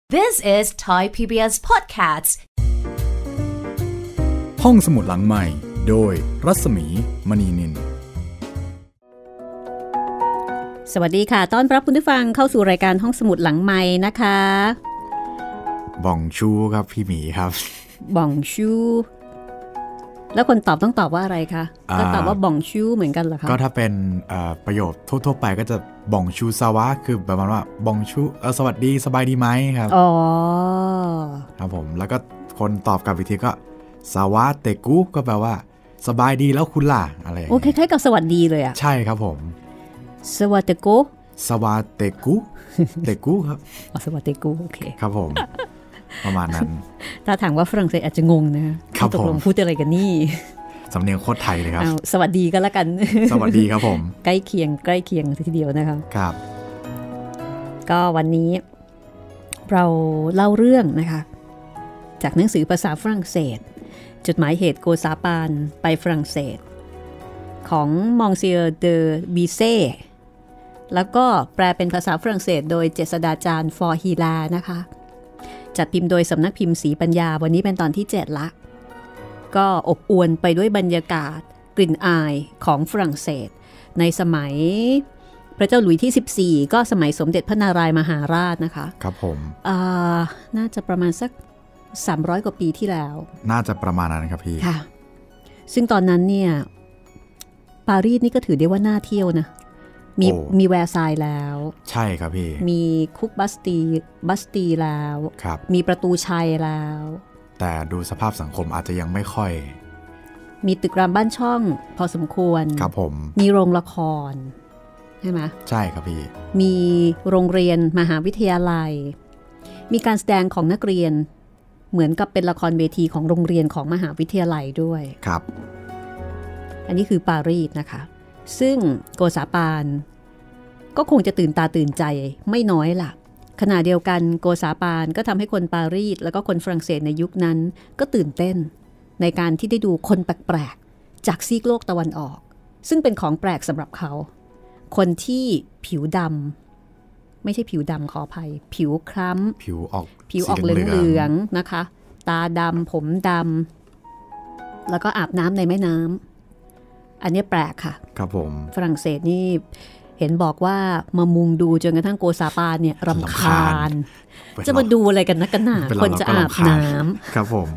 This is Thai PBS Podcast ห้องสมุดหลังใหม่โดยรัศมีมณีนินสวัสดีค่ะต้อนรับคุณผู้ฟังเข้าสู่รายการห้องสมุดหลังใหม่นะคะบ่องชูครับพี่หมีครับบ่องชูแล้วคนตอบต้องตอบว่าอะไรคะก็ตอบว่าบ่องชูเหมือนกันเหรอคะก็ถ้าเป็นประโยคทั่วๆไปก็จะบ่องชูซาวะคือประมาณว่าบ่องชูสวัสดีสบายดีไหมครับอ๋อครับผมแล้วก็คนตอบกลับอีกทีก็สาวะเตกุก็แปลว่าสบายดีแล้วคุณล่ะอะไรโอเคคล้ายๆกับสวัสดีเลยอ่ะใช่ครับผมสวัสดีกุสวัสดีกุเตกุครับสวัสดีกุโอเคครับผมประมาณนั้นถ้าถามว่าฝรั่งเศสอาจจะงงนะครับตกลงพูดอะไรกันนี่สำเนียงโคตรไทยเลยครับสวัสดีกันละกันสวัสดีครับผมใกล้เคียงทีเดียวนะคะครับก็วันนี้เราเล่าเรื่องนะคะจากหนังสือภาษาฝรั่งเศสจดหมายเหตุโกซาปานไปฝรั่งเศสของมองเซียร์เดอบีเซ่แล้วก็แปลเป็นภาษาฝรั่งเศสโดยเจษฎาจารย์ฟอร์ฮีลานะคะจัดพิมพ์โดยสำนักพิมพ์ศรีปัญญาวันนี้เป็นตอนที่7ละก็อบอวลไปด้วยบรรยากาศกลิ่นอายของฝรั่งเศสในสมัยพระเจ้าหลุยที่14ก็สมัยสมเด็จพระนารายมหาราชนะคะครับผมน่าจะประมาณสัก300กว่าปีที่แล้วน่าจะประมาณนั้นครับพี่ค่ะซึ่งตอนนั้นเนี่ยปารีสนี่ก็ถือได้ว่าน่าเที่ยวนะมีแวร์ซายแล้วใช่ครับพี่มีคุกบัสตีแล้วครับมีประตูชัยแล้วแต่ดูสภาพสังคมอาจจะยังไม่ค่อยมีตึกรามบ้านช่องพอสมควรครับผมมีโรงละครใช่ไหมใช่ครับพี่มีโรงเรียนมหาวิทยาลัยมีการแสดงของนักเรียนเหมือนกับเป็นละครเวทีของโรงเรียนของมหาวิทยาลัยด้วยครับอันนี้คือปารีสนะคะซึ่งโกซาปานก็คงจะตื่นตาตื่นใจไม่น้อยล่ะขณะเดียวกันโกซาปานก็ทำให้คนปารีสแล้วก็คนฝรั่งเศสในยุคนั้นก็ตื่นเต้นในการที่ได้ดูคนแปลกๆจากซีกโลกตะวันออกซึ่งเป็นของแปลกสำหรับเขาคนที่ผิวดำไม่ใช่ผิวดำขออภัยผิวคล้ำผิวออกเหลืองๆนะคะตาดำผมดำแล้วก็อาบน้ำในแม่น้ำอันนี้แปลกค่ะครับผมฝรั่งเศสนี่เห็นบอกว่ามามุงดูจนกระทั่งโกซาปานเนี่ยรำคาญจะมาดูอะไรกันนักกันหนาคนจะอาบน้ำครับผม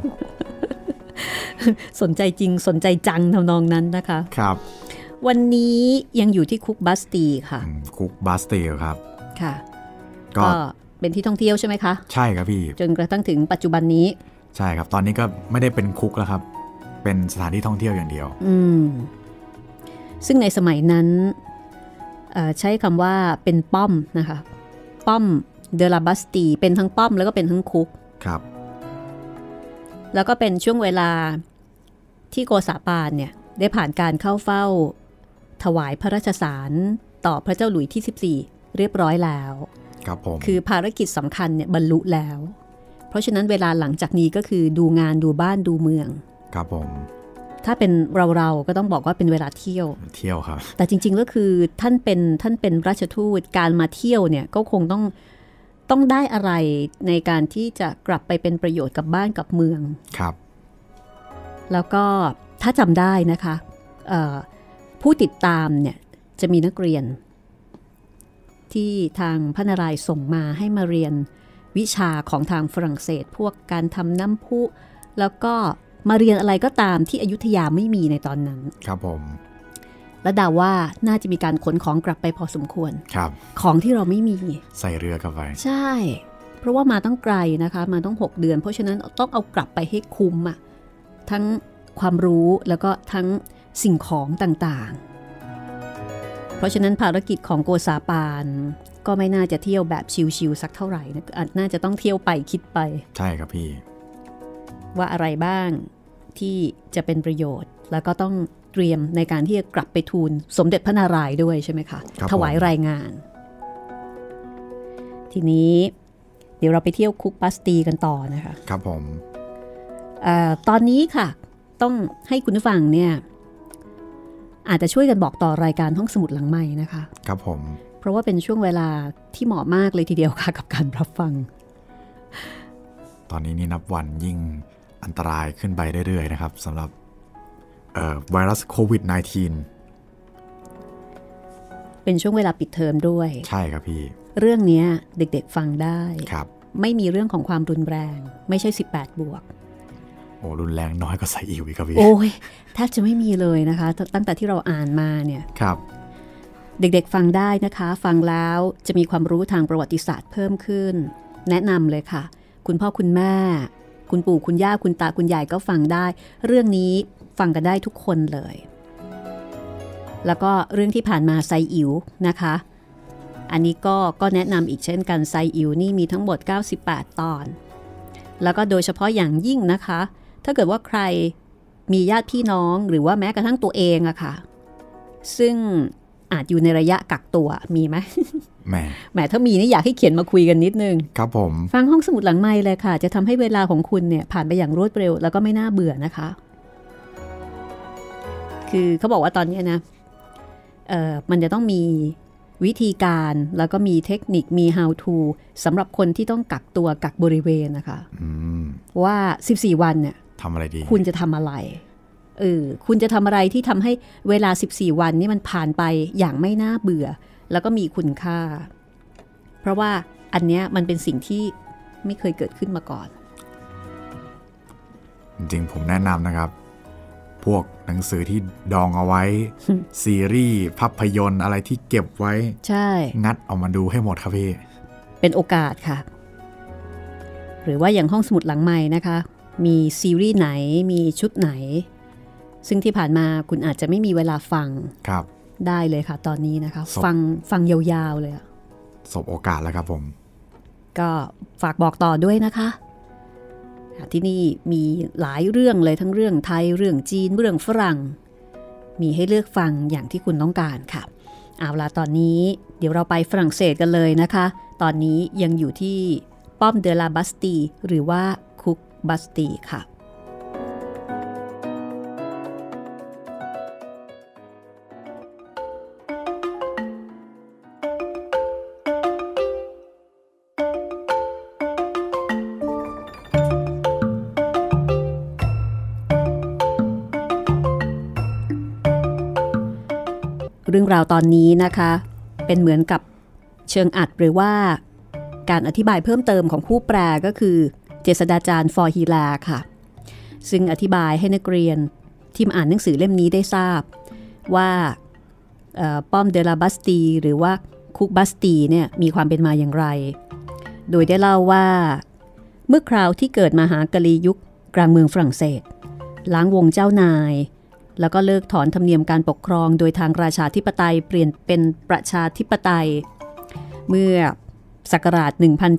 สนใจจริงสนใจจังทำนองนั้นนะคะครับวันนี้ยังอยู่ที่คุกบัสตีค่ะคุกบัสตีครับค่ะก็เป็นที่ท่องเที่ยวใช่ไหมคะใช่ครับพี่จนกระทั่งถึงปัจจุบันนี้ใช่ครับตอนนี้ก็ไม่ได้เป็นคุกแล้วครับเป็นสถานที่ท่องเที่ยวอย่างเดียวซึ่งในสมัยนั้นใช้คำว่าเป็นป้อมนะคะป้อมเดลาบัสตีเป็นทั้งป้อมแล้วก็เป็นทั้งคุกครับแล้วก็เป็นช่วงเวลาที่โกซาปานเนี่ยได้ผ่านการเข้าเฝ้าถวายพระราชสารต่อพระเจ้าหลุยที่14เรียบร้อยแล้วครับผมคือภารกิจสำคัญเนี่ยบรรลุแล้วเพราะฉะนั้นเวลาหลังจากนี้ก็คือดูงานดูบ้านดูเมืองครับผมถ้าเป็นเราก็ต้องบอกว่าเป็นเวลาเที่ยวครับแต่จริงๆก็คือท่านเป็นราชทูตการมาเที่ยวเนี่ยก็คงต้องได้อะไรในการที่จะกลับไปเป็นประโยชน์กับบ้านกับเมืองครับแล้วก็ถ้าจำได้นะคะผู้ติดตามเนี่ยจะมีนักเรียนที่ทางพระนารายณ์ส่งมาให้มาเรียนวิชาของทางฝรั่งเศสพวกการทำน้ำพุแล้วก็มาเรียนอะไรก็ตามที่อยุธยาไม่มีในตอนนั้นครับผมและดาว่าน่าจะมีการขนของกลับไปพอสมควรครับของที่เราไม่มีใส่เรือกลับไปใช่เพราะว่ามาต้องไกลนะคะมาต้อง6 เดือนเพราะฉะนั้นต้องเอากลับไปให้คุ้มอ่ะทั้งความรู้แล้วก็ทั้งสิ่งของต่างๆเพราะฉะนั้นภารกิจของโกซาปานก็ไม่น่าจะเที่ยวแบบชิลๆสักเท่าไหร่นะน่าจะต้องเที่ยวไปคิดไปใช่ครับพี่ว่าอะไรบ้างที่จะเป็นประโยชน์แล้วก็ต้องเตรียมในการที่จะกลับไปทูลสมเด็จพระนารายณ์ด้วยใช่ไหมคะถวายรายงานทีนี้เดี๋ยวเราไปเที่ยวคุกบัสตีกันต่อนะคะครับผมตอนนี้ค่ะต้องให้คุณผู้ฟังเนี่ยอาจจะช่วยกันบอกต่อรายการห้องสมุดหลังใหม่นะคะครับผมเพราะว่าเป็นช่วงเวลาที่เหมาะมากเลยทีเดียวค่ะกับการรับฟังตอนนี้นี่นับวันยิ่งอันตรายขึ้นไปเรื่อยๆนะครับสำหรับไวรัสโควิด -19 เป็นช่วงเวลาปิดเทอมด้วยใช่ครับพี่เรื่องนี้เด็กๆฟังได้ครับไม่มีเรื่องของความรุนแรงไม่ใช่18บวกโอ้รุนแรงน้อยกว่าไซอิ๋วอีกครับพี่โอ้ยแทบจะไม่มีเลยนะคะตั้งแต่ที่เราอ่านมาเนี่ยครับเด็กๆฟังได้นะคะฟังแล้วจะมีความรู้ทางประวัติศาสตร์เพิ่มขึ้นแนะนำเลยค่ะคุณพ่อคุณแม่คุณปู่คุณย่าคุณตาคุณยายก็ฟังได้เรื่องนี้ฟังกันได้ทุกคนเลยแล้วก็เรื่องที่ผ่านมาไซอิ๋วนะคะอันนี้ก็แนะนำอีกเช่นกันไซอิ๋วนี่มีทั้งหมด98ตอนแล้วก็โดยเฉพาะอย่างยิ่งนะคะถ้าเกิดว่าใครมีญาติพี่น้องหรือว่าแม้กระทั่งตัวเองอะค่ะซึ่งอาจอยู่ในระยะกักตัวมีไหมแหมถ้ามีนี่อยากให้เขียนมาคุยกันนิดนึงครับผมฟังห้องสมุดหลังไมค์เลยค่ะจะทำให้เวลาของคุณเนี่ยผ่านไปอย่างรวดเร็วแล้วก็ไม่น่าเบื่อนะคะคือเขาบอกว่าตอนนี้นะมันจะต้องมีวิธีการแล้วก็มีเทคนิคมี how to สำหรับคนที่ต้องกักตัวกักบริเวณนะคะว่า14วันเนี่ยทำอะไรดีคุณจะทำอะไรคุณจะทำอะไรที่ทำให้เวลา14วันนี้มันผ่านไปอย่างไม่น่าเบื่อแล้วก็มีคุณค่าเพราะว่าอันเนี้ยมันเป็นสิ่งที่ไม่เคยเกิดขึ้นมาก่อนจริงๆผมแนะนำนะครับพวกหนังสือที่ดองเอาไว้ ซีรีส์ภาพยนตร์อะไรที่เก็บไว้ใช่งัดออกมาดูให้หมดครับพี่เป็นโอกาสค่ะหรือว่าอย่างห้องสมุดหลังใหม่นะคะมีซีรีส์ไหนมีชุดไหนซึ่งที่ผ่านมาคุณอาจจะไม่มีเวลาฟังครับได้เลยค่ะตอนนี้นะคะฟังยาวๆเลยสบโอกาสแล้วครับผมก็ฝากบอกต่อด้วยนะคะที่นี่มีหลายเรื่องเลยทั้งเรื่องไทยเรื่องจีนเรื่องฝรั่งมีให้เลือกฟังอย่างที่คุณต้องการค่ะเอาล่ะตอนนี้เดี๋ยวเราไปฝรั่งเศสกันเลยนะคะตอนนี้ยังอยู่ที่ป้อมเดลาบัสตีหรือว่าคุกบัสตีค่ะเรื่องราวตอนนี้นะคะเป็นเหมือนกับเชิงอัดหรือว่าการอธิบายเพิ่มเติมของผู้แปลก็คือเจษฎาจารย์ฟอร์ฮีลาค่ะซึ่งอธิบายให้นักเรียนที่มาอ่านหนังสือเล่มนี้ได้ทราบว่าป้อมเดลาบัสตีหรือว่าคุกบัสตีเนี่ยมีความเป็นมาอย่างไรโดยได้เล่าว่าเมื่อคราวที่เกิดมหากลียุคกลางเมืองฝรั่งเศสล้างวงเจ้านายแล้วก็เลิกถอนธรรมเนียมการปกครองโดยทางราชาธิปไตยเปลี่ยนเป็นประชาธิปไตยเมื่อศักราช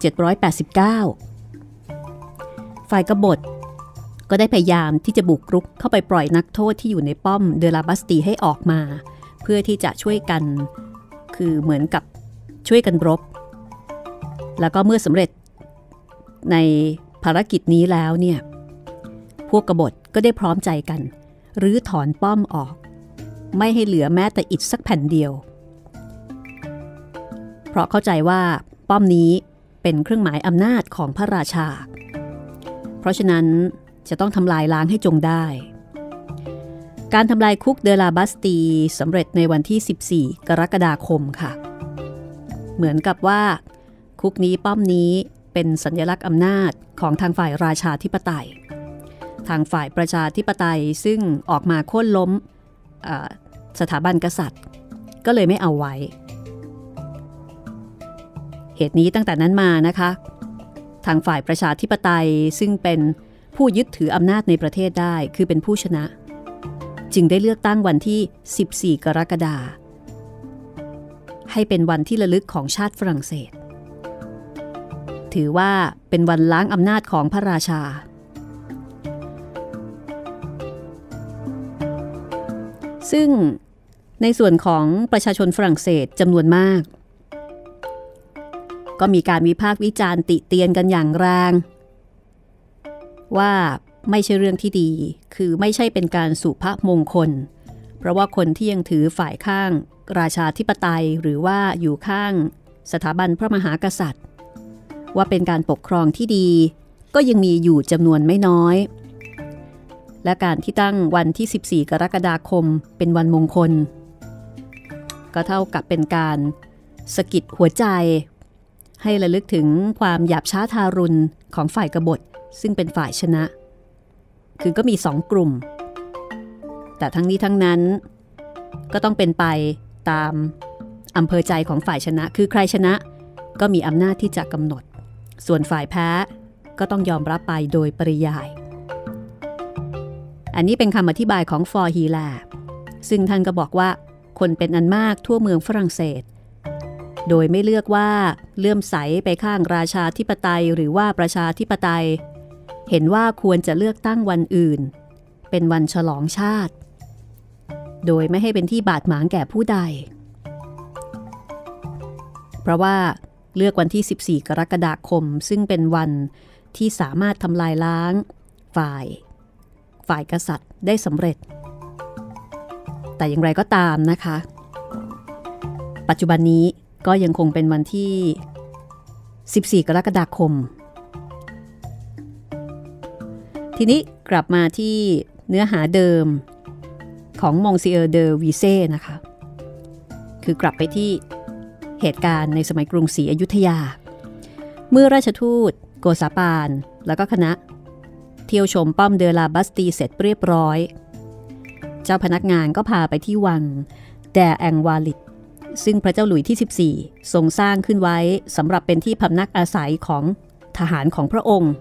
1789 ฝ่ายกบฏก็ได้พยายามที่จะบุกรุกเข้าไปปล่อยนักโทษที่อยู่ในป้อมเดลาบัสตีให้ออกมาเพื่อที่จะช่วยกันคือเหมือนกับช่วยกันรบแล้วก็เมื่อสำเร็จในภารกิจนี้แล้วเนี่ยพวกกบฏก็ได้พร้อมใจกันหรือถอนป้อมออกไม่ให้เหลือแม้แต่อิฐสักแผ่นเดียวเพราะเข้าใจว่าป้อมนี้เป็นเครื่องหมายอำนาจของพระราชาเพราะฉะนั้นจะต้องทำลายล้างให้จงได้การทำลายคุกเดลาบัสตีสำเร็จในวันที่14กรกฎาคมค่ะเหมือนกับว่าคุกนี้ป้อมนี้เป็นสัญลักษณ์อำนาจของทางฝ่ายราชาธิปไตยทางฝ่ายประชาธิปไตยซึ่งออกมาโค่นล้มสถาบันกษัตริย์ก็เลยไม่เอาไว้เหตุนี้ตั้งแต่นั้นมานะคะทางฝ่ายประชาธิปไตยซึ่งเป็นผู้ยึดถืออำนาจในประเทศได้คือเป็นผู้ชนะจึงได้เลือกตั้งวันที่14กรกฎาคมให้เป็นวันที่ระลึกของชาติฝรั่งเศสถือว่าเป็นวันล้างอำนาจของพระราชาซึ่งในส่วนของประชาชนฝรั่งเศสจำนวนมากก็มีการวิพากษ์วิจารณ์ติเตียนกันอย่างแรงว่าไม่ใช่เรื่องที่ดีคือไม่ใช่เป็นการสุภมงคลเพราะว่าคนที่ยังถือฝ่ายข้างราชาธิปไตยหรือว่าอยู่ข้างสถาบันพระมหากษัตริย์ว่าเป็นการปกครองที่ดีก็ยังมีอยู่จำนวนไม่น้อยและการที่ตั้งวันที่14กรกฎาคมเป็นวันมงคลก็เท่ากับเป็นการสะกิดหัวใจให้ระลึกถึงความหยาบช้าทารุณของฝ่ายกบฏซึ่งเป็นฝ่ายชนะคือก็มี2กลุ่มแต่ทั้งนี้ทั้งนั้นก็ต้องเป็นไปตามอำเภอใจของฝ่ายชนะคือใครชนะก็มีอำนาจที่จะกำหนดส่วนฝ่ายแพ้ก็ต้องยอมรับไปโดยปริยายอันนี้เป็นคำอธิบายของฟอร์ฮีแลซึ่งท่านก็บอกว่าคนเป็นอันมากทั่วเมืองฝรั่งเศสโดยไม่เลือกว่าเลื่อมใสไปข้างราชาธิปไตยหรือว่าประชาธิปไตยเห็นว่าควรจะเลือกตั้งวันอื่นเป็นวันฉลองชาติโดยไม่ให้เป็นที่บาดหมางแก่ผู้ใดเพราะว่าเลือกวันที่14กรกฎาคมซึ่งเป็นวันที่สามารถทำลายล้างฝ่ายกษัตริย์ได้สำเร็จแต่อย่างไรก็ตามนะคะปัจจุบันนี้ก็ยังคงเป็นวันที่14กรกฎาคมทีนี้กลับมาที่เนื้อหาเดิมของมองซิเออร์เดอวีเซ่นะคะคือกลับไปที่เหตุการณ์ในสมัยกรุงศรีอยุธยาเมื่อราชทูตโกษาปานแล้วก็คณะเที่ยวชมป้อมเดลาบัสตีเสร็จเรียบร้อยเจ้าพนักงานก็พาไปที่วังแดแองวาลิดซึ่งพระเจ้าหลุยที่14ทรงสร้างขึ้นไว้สำหรับเป็นที่พำนักอาศัยของทหารของพระองค์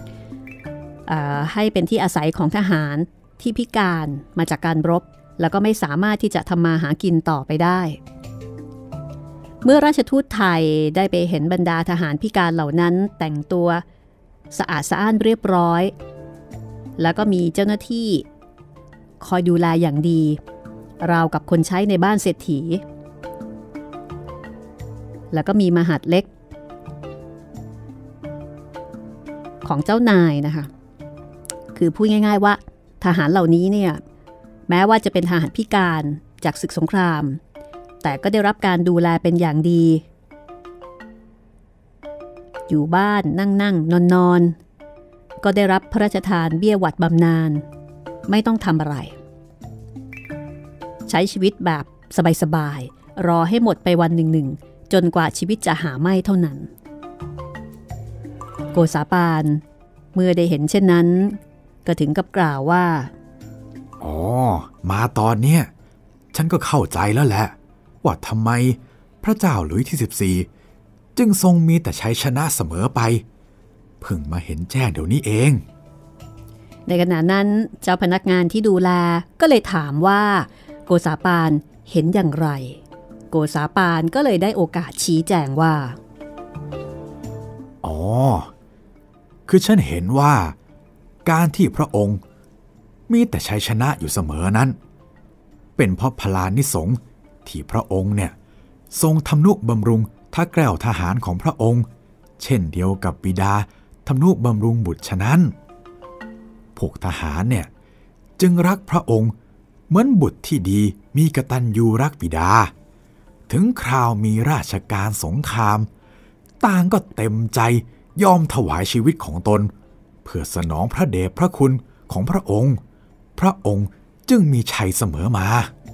ให้เป็นที่อาศัยของทหารที่พิการมาจากการรบแล้วก็ไม่สามารถที่จะทำมาหากินต่อไปได้เมื่อราชทูตไทยได้ไปเห็นบรรดาทหารพิการเหล่านั้นแต่งตัวสะอาดสะอ้านเรียบร้อยแล้วก็มีเจ้าหน้าที่คอยดูแลอย่างดีราวกับคนใช้ในบ้านเศรษฐีแล้วก็มีมหาดเล็กของเจ้านายนะคะคือพูดง่ายๆว่าทหารเหล่านี้เนี่ยแม้ว่าจะเป็นทหารพิการจากศึกสงครามแต่ก็ได้รับการดูแลเป็นอย่างดีอยู่บ้านนั่งนอนก็ได้รับพระราชทานเบี้ยหวัดบำนาญไม่ต้องทำอะไรใช้ชีวิตแบบสบายๆรอให้หมดไปวันหนึ่งจนกว่าชีวิตจะหาไม่เท่านั้นโกษาปานเมื่อได้เห็นเช่นนั้นก็ถึงกับกล่าวว่าอ๋อมาตอนเนี้ยฉันก็เข้าใจแล้วแหละว่าทำไมพระเจ้าหลุยที่14จึงทรงมีแต่ชัยชนะเสมอไปเพิ่งมาเห็นแจ้งเดี๋ยวนี้เองในขณะนั้นเจ้าพนักงานที่ดูแลก็เลยถามว่าโกษาปานเห็นอย่างไรโกษาปานก็เลยได้โอกาสชี้แจงว่าอ๋อคือฉันเห็นว่าการที่พระองค์มีแต่ชัยชนะอยู่เสมอนั้นเป็นเพราะพลานิสงส์ที่พระองค์เนี่ยทรงทำนุบำรุงทักแกล้วทหารของพระองค์เช่นเดียวกับบิดาทำนุบำรุงบุตรฉะนั้นพวกทหารเนี่ยจึงรักพระองค์เหมือนบุตรที่ดีมีกตัญญูรักบิดาถึงคราวมีราชการสงครามต่างก็เต็มใจยอมถวายชีวิตของตนเพื่อสนองพระเดชพระคุณของพระองค์พระองค์จึงมีชัยเสมอมา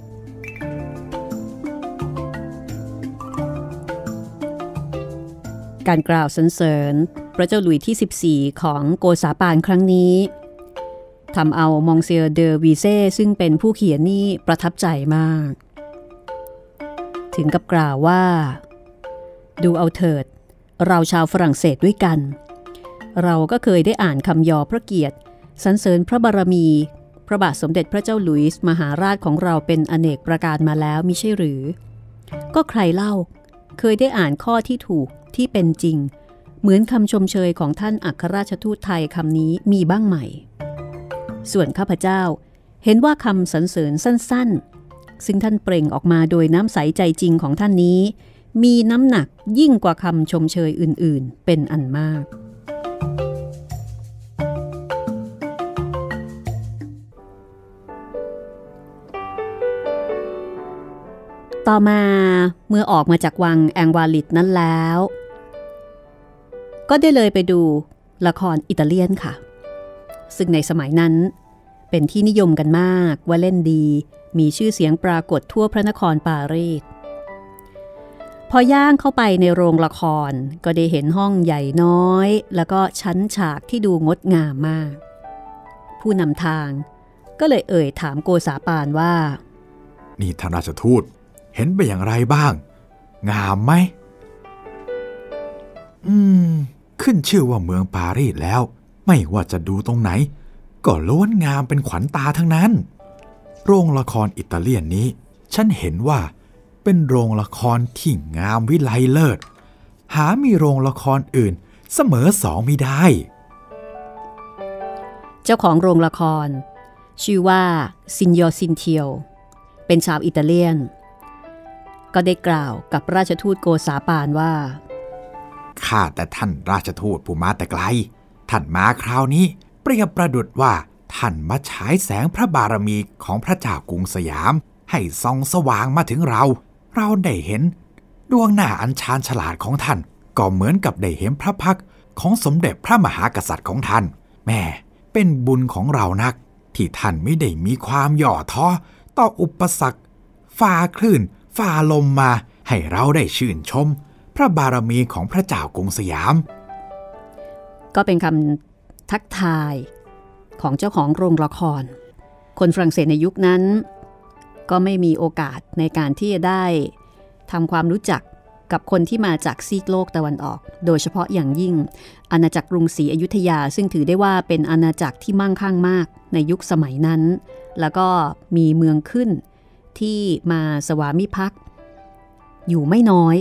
การกล่าวสรรเสริญพระเจ้าหลุยที่14ของโกษาปานครั้งนี้ทำเอามองเซียเดอวีเซ่ซึ่งเป็นผู้เขียนนี่ประทับใจมากถึงกับกล่าวว่าดูเอาเถิดเราชาวฝรั่งเศสด้วยกันเราก็เคยได้อ่านคำยอพระเกียรติสรรเสริญพระบารมีพระบาทสมเด็จพระเจ้าหลุยส์มหาราชของเราเป็นอเนกประการมาแล้วมิใช่หรือก็ใครเล่าเคยได้อ่านข้อที่ถูกที่เป็นจริงเหมือนคำชมเชยของท่านอัครราชทูตไทยคำนี้มีบ้างไหมส่วนข้าพเจ้าเห็นว่าคำสรรเสริญสั้นๆซึ่งท่านเปล่งออกมาโดยน้ำใสใจจริงของท่านนี้มีน้ำหนักยิ่งกว่าคำชมเชยอื่นๆเป็นอันมากต่อมาเมื่อออกมาจากวังแองวาลิดนั้นแล้วก็ได้เลยไปดูละครอิตาเลียนค่ะซึ่งในสมัยนั้นเป็นที่นิยมกันมากว่าเล่นดีมีชื่อเสียงปรากฏทั่วพระนครปารีสพอย่างเข้าไปในโรงละครก็ได้เห็นห้องใหญ่น้อยแล้วก็ชั้นฉากที่ดูงดงามมากผู้นำทางก็เลยเอ่ยถามโกษาปานว่านี่ท่านราชทูตเห็นไปอย่างไรบ้างงามไหมขึ้นชื่อว่าเมืองปารีสแล้วไม่ว่าจะดูตรงไหนก็ล้วนงามเป็นขวัญตาทั้งนั้นโรงละครอิตาเลียนนี้ฉันเห็นว่าเป็นโรงละครที่งามวิไลเลิศหามีโรงละครอื่นเสมอสองมิได้เจ้าของโรงละครชื่อว่าซินโยซินเทียวเป็นชาวอิตาเลียนก็ได้กล่าวกับราชทูตโกษาปานว่าข้าแต่ท่านราชทูตผู้มาแต่ไกลท่านมาคราวนี้เปรียบประดุจว่าท่านมาฉายแสงพระบารมีของพระเจ้ากรุงสยามให้ส่องสว่างมาถึงเราได้เห็นดวงหน้าอันชาญฉลาดของท่านก็เหมือนกับได้เห็นพระพักตร์ของสมเด็จพระมหากษัตริย์ของท่านแม่เป็นบุญของเรานักที่ท่านไม่ได้มีความหย่อท้อต่ออุปสรรคฝ่าคลื่นฝ่าลมมาให้เราได้ชื่นชมพระบารมีของพระเจ้ากรุงสยามก็เป็นคำทักทายของเจ้าของโรงละครคนฝรั่งเศสในยุคนั้นก็ไม่มีโอกาสในการที่จะได้ทำความรู้จักกับคนที่มาจากซีกโลกตะวันออกโดยเฉพาะอย่างยิ่งอาณาจักรกรุงศรีอยุธยาซึ่งถือได้ว่าเป็นอาณาจักรที่มั่งคั่งมากในยุคสมัยนั้นแล้วก็มีเมืองขึ้นที่มาสวามิภักดิ์อยู่ไม่น้อย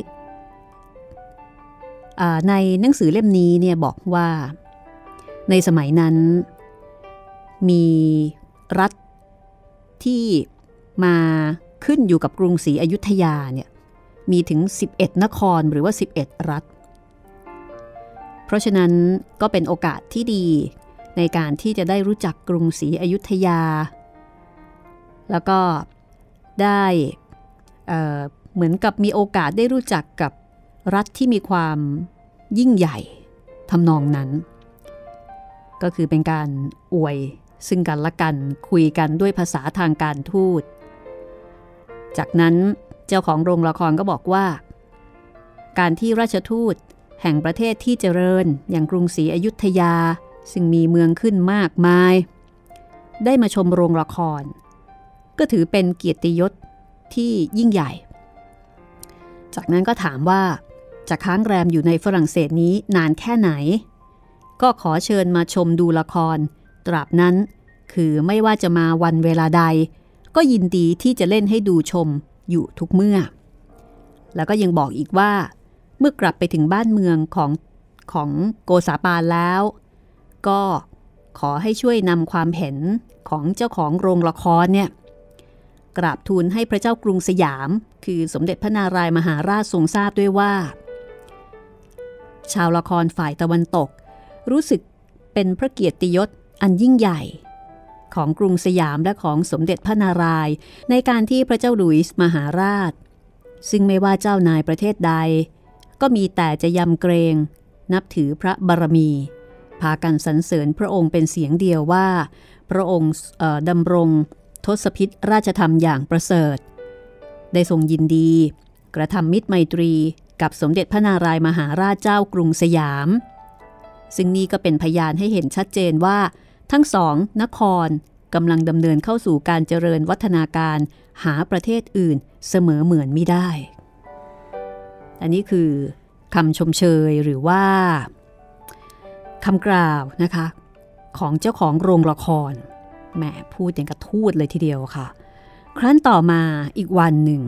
ในหนังสือเล่มนี้เนี่ยบอกว่าในสมัยนั้นมีรัฐที่มาขึ้นอยู่กับกรุงศรีอยุธยาเนี่ยมีถึง11นครหรือว่า11รัฐเพราะฉะนั้นก็เป็นโอกาสที่ดีในการที่จะได้รู้จักกรุงศรีอยุธยาแล้วก็ได้เหมือนกับมีโอกาสได้รู้จักกับรัฐที่มีความยิ่งใหญ่ทำนองนั้นก็คือเป็นการอวยซึ่งกันและกันคุยกันด้วยภาษาทางการทูตจากนั้นเจ้าของโรงละครก็บอกว่าการที่ราชทูตแห่งประเทศที่เจริญอย่างกรุงศรีอยุธยาซึ่งมีเมืองขึ้นมากมายได้มาชมโรงละครก็ถือเป็นเกียรติยศที่ยิ่งใหญ่จากนั้นก็ถามว่าจะค้างแรมอยู่ในฝรั่งเศสนี้นานแค่ไหนก็ขอเชิญมาชมดูละครตราบนั้นคือไม่ว่าจะมาวันเวลาใดก็ยินดีที่จะเล่นให้ดูชมอยู่ทุกเมื่อแล้วก็ยังบอกอีกว่าเมื่อกลับไปถึงบ้านเมืองของโกษาปานแล้วก็ขอให้ช่วยนำความเห็นของเจ้าของโรงละครเนี่ยกราบทูลให้พระเจ้ากรุงสยามคือสมเด็จพระนารายมหาราชทรงทราบด้วยว่าชาวละครฝ่ายตะวันตกรู้สึกเป็นพระเกียรติยศอันยิ่งใหญ่ของกรุงสยามและของสมเด็จพระนารายณ์ในการที่พระเจ้าหลุยส์มหาราชซึ่งไม่ว่าเจ้านายประเทศใดก็มีแต่จะยำเกรงนับถือพระบารมีพากันสรรเสริญพระองค์เป็นเสียงเดียวว่าพระองค์ดำรงทศพิธราชธรรมอย่างประเสริฐได้ทรงยินดีกระทำมิตรไมตรีกับสมเด็จพระนารายมหาราชเจ้ากรุงสยามซึ่งนี่ก็เป็นพยานให้เห็นชัดเจนว่าทั้งสองนครกำลังดำเนินเข้าสู่การเจริญวัฒนาการหาประเทศอื่นเสมอเหมือนไม่ได้อันนี้คือคำชมเชยหรือว่าคำกล่าวนะคะของเจ้าของโรงละครแหมพูดอย่างกระทูดเลยทีเดียวค่ะครั้นต่อมาอีกวันหนึ่ง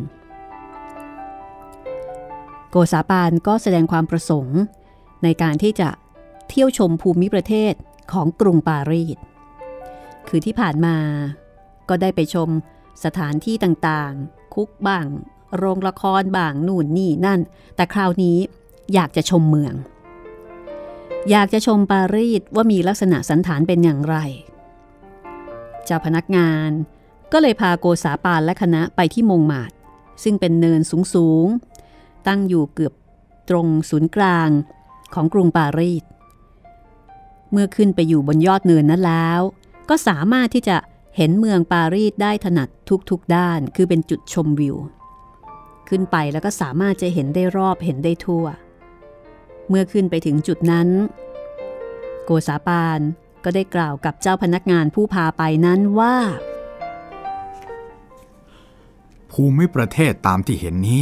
โกษาปานก็แสดงความประสงค์ในการที่จะเที่ยวชมภูมิประเทศของกรุงปารีสคือที่ผ่านมาก็ได้ไปชมสถานที่ต่างๆคุกบ้างโรงละครบ้างนู่นนี่นั่นแต่คราวนี้อยากจะชมเมืองอยากจะชมปารีสว่ามีลักษณะสันฐานเป็นอย่างไรเจ้าพนักงานก็เลยพาโกษาปานและคณะไปที่มงมาดซึ่งเป็นเนินสูงๆตั้งอยู่เกือบตรงศูนย์กลางของกรุงปารีสเมื่อขึ้นไปอยู่บนยอดเนินนั้นแล้วก็สามารถที่จะเห็นเมืองปารีสได้ถนัดทุกๆด้านคือเป็นจุดชมวิวขึ้นไปแล้วก็สามารถจะเห็นได้รอบเห็นได้ทั่วเมื่อขึ้นไปถึงจุดนั้นโกษาปานก็ได้กล่าวกับเจ้าพนักงานผู้พาไปนั้นว่าภูมิประเทศตามที่เห็นนี้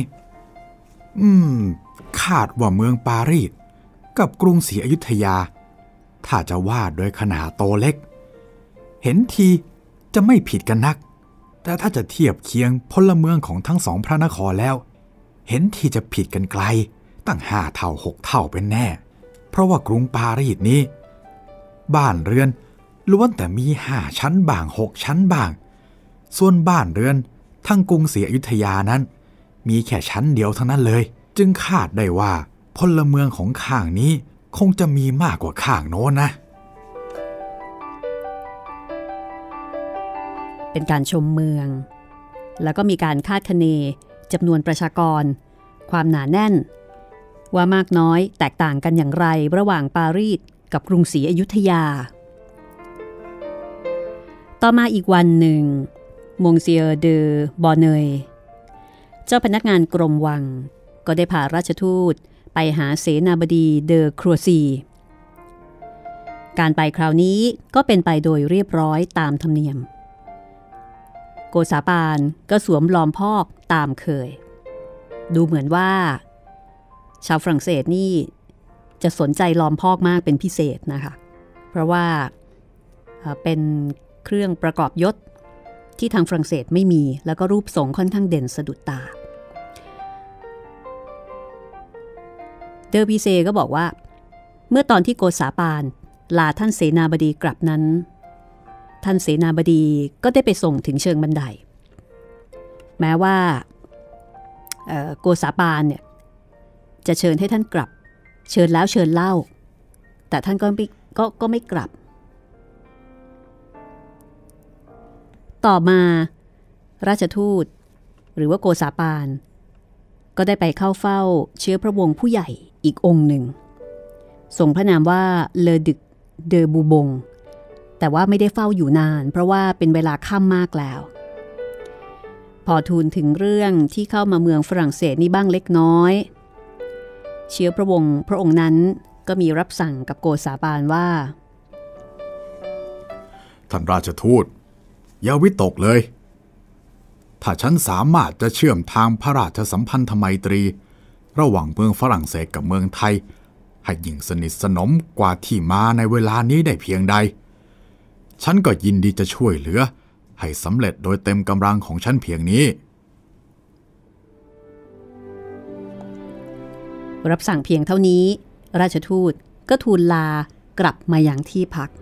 คาดว่าเมืองปารีสกับกรุงศรีอยุธยาถ้าจะวาดโดยขนาดโตเล็กเห็นทีจะไม่ผิดกันนักแต่ถ้าจะเทียบเคียงพลเมืองของทั้งสองพระนครแล้วเห็นทีจะผิดกันไกลตั้ง5 เท่า 6 เท่าเป็นแน่เพราะว่ากรุงปารีสนี้บ้านเรือนล้วนแต่มี5 ชั้นบ้าง6 ชั้นบ้างส่วนบ้านเรือนทั้งกรุงศรีอยุธยานั้นมีแค่ชั้นเดียวเท่านั้นเลยจึงคาดได้ว่าพลเมืองของข้างนี้คงจะมีมากกว่าข้างโน้นนะเป็นการชมเมืองแล้วก็มีการคาดคะเนจำนวนประชากรความหนาแน่นว่ามากน้อยแตกต่างกันอย่างไรระหว่างปารีสกับกรุงศรีอยุธยาต่อมาอีกวันหนึ่งมงเซียเดอบอเนยเจ้าพนักงานกรมวังก็ได้พาราชทูตไปหาเสนาบดีเดอครัวซีการไปคราวนี้ก็เป็นไปโดยเรียบร้อยตามธรรมเนียมโกษาปานก็สวมล้อมพอกตามเคยดูเหมือนว่าชาวฝรั่งเศสนี่จะสนใจล้อมพอกมากเป็นพิเศษนะคะเพราะว่าเป็นเครื่องประกอบยศที่ทางฝรั่งเศสไม่มีแล้วก็รูปทรงค่อนข้างเด่นสะดุดตาเดอพิเซก็บอกว่าเมื่อตอนที่โกษาปานลาท่านเสนาบดีกลับนั้นท่านเสนาบดีก็ได้ไปส่งถึงเชิงบันไดแม้ว่าโกษาปานเนี่ยจะเชิญให้ท่านกลับเชิญแล้วเชิญเล่าแต่ท่านก็ไม่กลับต่อมาราชทูตหรือว่าโกษาปานก็ได้ไปเข้าเฝ้าเชื้อพระวงศ์ผู้ใหญ่อีกองค์หนึ่งทรงพระนามว่าเลอดึกเดอบูบงแต่ว่าไม่ได้เฝ้าอยู่นานเพราะว่าเป็นเวลาค่ำมากแล้วพอทูลถึงเรื่องที่เข้ามาเมืองฝรั่งเศสนี่บ้างเล็กน้อยเชื้อพระวงศ์พระองค์นั้นก็มีรับสั่งกับโกษาปานว่าท่านราชทูตอย่าวิตกเลยถ้าฉันสามารถจะเชื่อมทางพระราชสัมพันธไมตรีระหว่างเมืองฝรั่งเศสกับเมืองไทยให้ยิ่งสนิทสนมกว่าที่มาในเวลานี้ได้เพียงใดฉันก็ยินดีจะช่วยเหลือให้สำเร็จโดยเต็มกำลังของฉันเพียงนี้รับสั่งเพียงเท่านี้ราชทูตก็ทูลลากลับมาอย่างที่พัก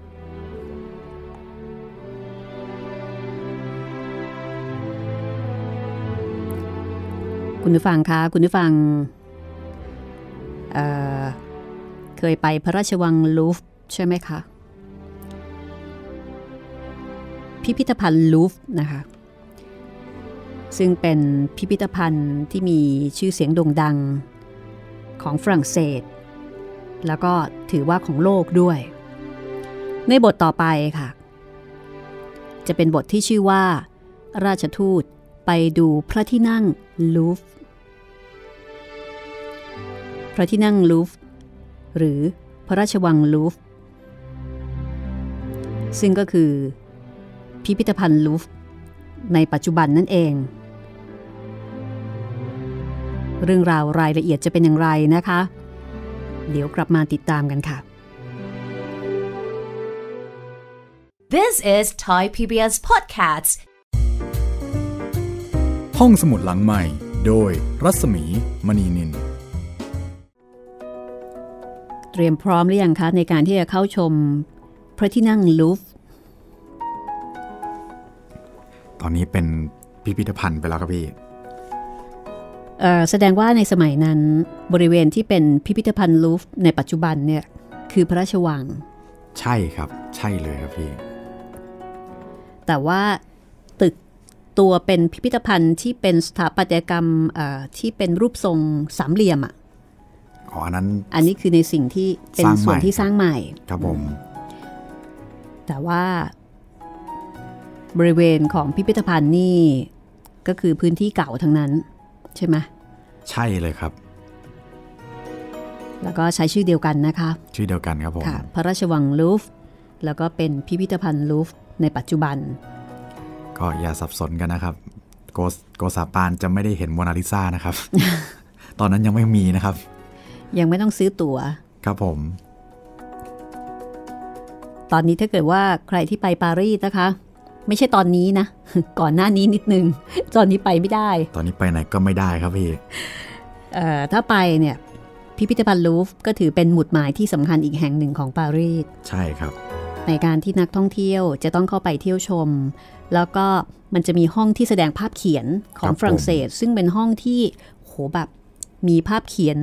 คุณผู้ฟังคะคุณผู้ฟังเคยไปพระราชวังลูฟร์ใช่ไหมคะพิพิธภัณฑ์ลูฟร์นะคะซึ่งเป็นพิพิธภัณฑ์ที่มีชื่อเสียงโด่งดังของฝรั่งเศสแล้วก็ถือว่าของโลกด้วยในบทต่อไปค่ะจะเป็นบทที่ชื่อว่าราชทูตไปดูพระที่นั่งลูฟร์พระที่นั่งลูฟร์หรือพระราชวังลูฟร์ซึ่งก็คือพิพิธภัณฑ์ลูฟร์ในปัจจุบันนั่นเองเรื่องราวรายละเอียดจะเป็นอย่างไรนะคะเดี๋ยวกลับมาติดตามกันค่ะ This is Thai PBS Podcast ห้องสมุดหลังใหม่โดยรัศมีมณีนินเตรียมพร้อมหรือยังคะในการที่จะเข้าชมพระที่นั่งลูฟร์ตอนนี้เป็นพิพิธภัณฑ์ไปแล้วครับพี่แสดงว่าในสมัยนั้นบริเวณที่เป็นพิพิธภัณฑ์ลูฟร์ในปัจจุบันเนี่ยคือพระราชวังใช่ครับใช่เลยครับพี่แต่ว่าตึกตัวเป็นพิพิธภัณฑ์ที่เป็นสถาปัตยกรรมที่เป็นรูปทรงสามเหลี่ยมอันนี้คือในสิ่งที่เป็นส่วนที่สร้างใหม่ครับผมแต่ว่าบริเวณของพิพิธภัณฑ์นี่ก็คือพื้นที่เก่าทั้งนั้นใช่ไหมใช่เลยครับแล้วก็ใช้ชื่อเดียวกันนะคะชื่อเดียวกันครับผมค่ะพระราชวังลูฟร์แล้วก็เป็นพิพิธภัณฑ์ลูฟร์ในปัจจุบันก็อย่าสับสนกันนะครับโกซาปานจะไม่ได้เห็นโมนาลิซานะครับ ตอนนั้นยังไม่มีนะครับยังไม่ต้องซื้อตั๋วครับผมตอนนี้ถ้าเกิดว่าใครที่ไปปารีสนะคะไม่ใช่ตอนนี้นะก่อนหน้านี้นิดนึงตอนนี้ไปไม่ได้ตอนนี้ไปไหนก็ไม่ได้ครับพี่ถ้าไปเนี่ยพิพิธภัณฑ์ลูฟร์ก็ถือเป็นหมุดหมายที่สำคัญอีกแห่งหนึ่งของปารีสใช่ครับในการที่นักท่องเที่ยวจะต้องเข้าไปเที่ยวชมแล้วก็มันจะมีห้องที่แสดงภาพเขียนของฝรั่งเศสซึ่งเป็นห้องที่โหแบบมีภาพเขียน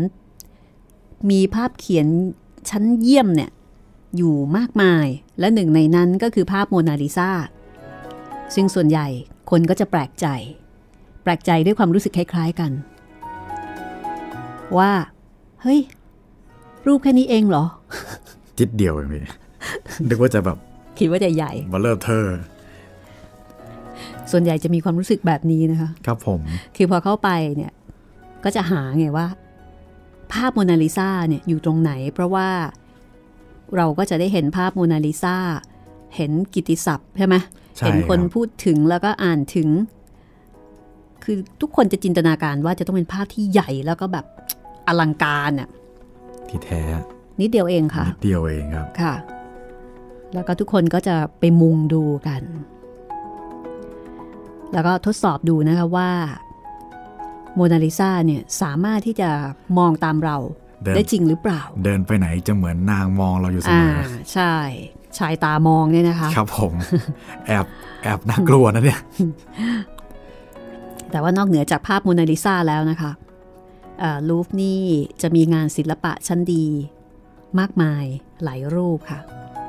ชั้นเยี่ยมเนี่ยอยู่มากมายและหนึ่งในนั้นก็คือภาพโมนาลิซาซึ่งส่วนใหญ่คนก็จะแปลกใจด้วยความรู้สึกคล้ายๆกันว่าเฮ้ยรูปแค่นี้เองเหรอจิตเดียวเองพี่นึกว่าจะแบบคิดว่าจะใหญ่มาเริ่มเธอส่วนใหญ่จะมีความรู้สึกแบบนี้นะคะครับผมคือพอเข้าไปเนี่ยก็จะหาไงว่าภาพโมนาลิซาเนี่ยอยู่ตรงไหนเพราะว่าเราก็จะได้เห็นภาพโมนาลิซาเห็นกิตติศัพท์ใช่ไหมเห็นคนพูดถึงแล้วก็อ่านถึงคือทุกคนจะจินตนาการว่าจะต้องเป็นภาพที่ใหญ่แล้วก็แบบอลังการอ่ะที่แท้นิดเดียวเองค่ะนิดเดียวเองครับค่ะแล้วก็ทุกคนก็จะไปมุงดูกันแล้วก็ทดสอบดูนะคะว่าโมนาลิซาเนี่ยสามารถที่จะมองตามเราได้จริงหรือเปล่าเดินไปไหนจะเหมือนนางมองเราอยู่เสมอใช่ชายตามองเนี่ยนะคะครับผมแอบน่ากลัวนะเนี่ยแต่ว่านอกเหนือจากภาพโมนาลิซาแล้วนะคะลูฟร์นี่จะมีงานศิลปะชั้นดีมากมายหลายรูปค่ะ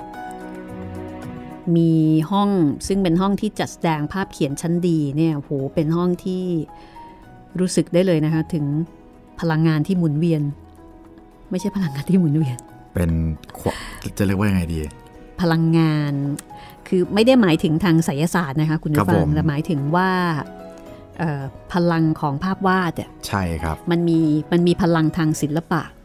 มีห้องซึ่งเป็นห้องที่จัดแสดงภาพเขียนชั้นดีเนี่ยโหเป็นห้องที่รู้สึกได้เลยนะคะถึงพลังงานที่หมุนเวียนไม่ใช่พลังงานที่หมุนเวียนเป็นจะเรียกว่ายังไงดีพลังงานคือไม่ได้หมายถึงทางไสยศาสตร์นะคะคุณผู้ฟังแต่หมายถึงว่าพลังของภาพวาดอ่ะใช่ครับมันมีพลังทางศิลปะ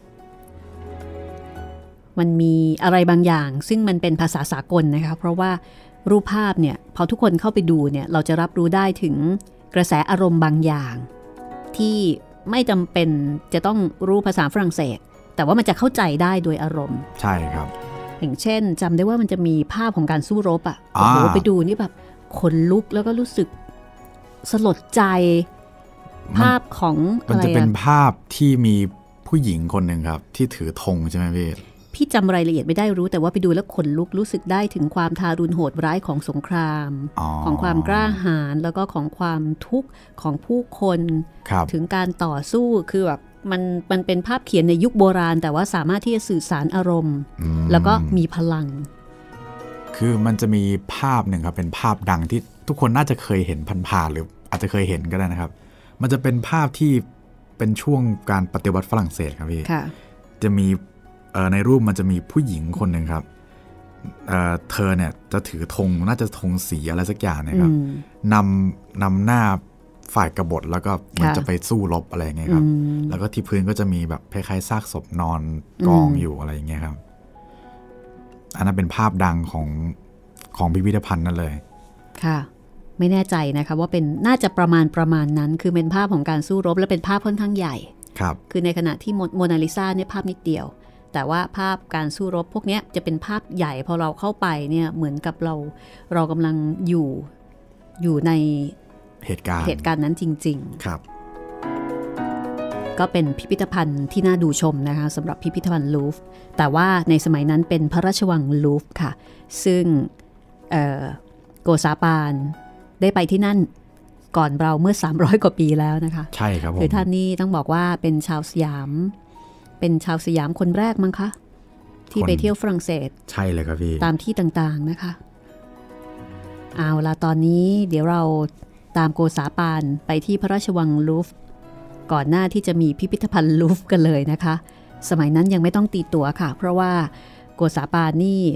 มันมีอะไรบางอย่างซึ่งมันเป็นภาษาสากลนะคะเพราะว่ารูปภาพเนี่ยพอทุกคนเข้าไปดูเนี่ยเราจะรับรู้ได้ถึงกระแสอารมณ์บางอย่างที่ไม่จำเป็นจะต้องรู้ภาษาฝรั่งเศสแต่ว่ามันจะเข้าใจได้โดยอารมณ์ใช่ครับอย่างเช่นจำได้ว่ามันจะมีภาพของการสู้รบอ่ะโอ้โหไปดูนี่แบบขนลุกแล้วก็รู้สึกสลดใจภาพของมันจะเป็นภาพที่มีผู้หญิงคนหนึ่งครับที่ถือธงใช่ไหมพี่จำรายละเอียดไม่ได้รู้แต่ว่าไปดูแล้วขนลุกรู้สึกได้ถึงความทารุณโหดร้ายของสงครามของความกล้าหาญแล้วก็ของความทุกข์ของผู้คนถึงการต่อสู้คือแบบมันเป็นภาพเขียนในยุคโบราณแต่ว่าสามารถที่จะสื่อสารอารมณ์แล้วก็มีพลังคือมันจะมีภาพหนึ่งครับเป็นภาพดังที่ทุกคนน่าจะเคยเห็นผ่านๆหรืออาจจะเคยเห็นก็ได้นะครับมันจะเป็นภาพที่เป็นช่วงการปฏิวัติฝรั่งเศสครับพี่จะมีในรูปมันจะมีผู้หญิงคนหนึ่งครับเธอเนี่ยจะถือธงน่าจะธงสีอะไรสักอย่างนะครับนำหน้าฝ่ายกบฏแล้วก็เหมือนจะไปสู้รบอะไรอย่างเงี้ยครับแล้วก็ที่พื้นก็จะมีแบบคล้ายๆซากศพนอนกองอยู่อะไรอย่างเงี้ยครับอันนั้นเป็นภาพดังของพิพิธภัณฑ์นั่นเลยค่ะไม่แน่ใจนะคะว่าเป็นน่าจะประมาณนั้นคือเป็นภาพของการสู้รบและเป็นภาพค่อนข้างใหญ่ครับคือในขณะที่โมนาลิซาเนี่ยภาพนิดเดียวแต่ว่าภาพการสู้รบพวกนี้จะเป็นภาพใหญ่พอเราเข้าไปเนี่ยเหมือนกับเรากำลังอยู่ในเหตุการณ์นั้นจริงๆครับก็เป็นพิพิธภัณฑ์ที่น่าดูชมนะคะสำหรับพิพิธภัณฑ์ลูฟร์แต่ว่าในสมัยนั้นเป็นพระราชวังลูฟร์ค่ะซึ่งโกซาปานได้ไปที่นั่นก่อนเราเมื่อ300กว่าปีแล้วนะคะใช่ครับผมคือท่านนี้ต้องบอกว่าเป็นชาวสยามคนแรกมั้งคะที่ไปเที่ยวฝรั่งเศสใช่เลยครับพี่ตามที่ต่างๆนะคะเอาล่ะตอนนี้เดี๋ยวเราตามโกซาปานไปที่พระราชวังลูฟร์ก่อนหน้าที่จะมีพิพิธภัณฑ์ลูฟร์กันเลยนะคะสมัยนั้นยังไม่ต้องตีตั๋วค่ะเพราะว่าโกซาปานนี่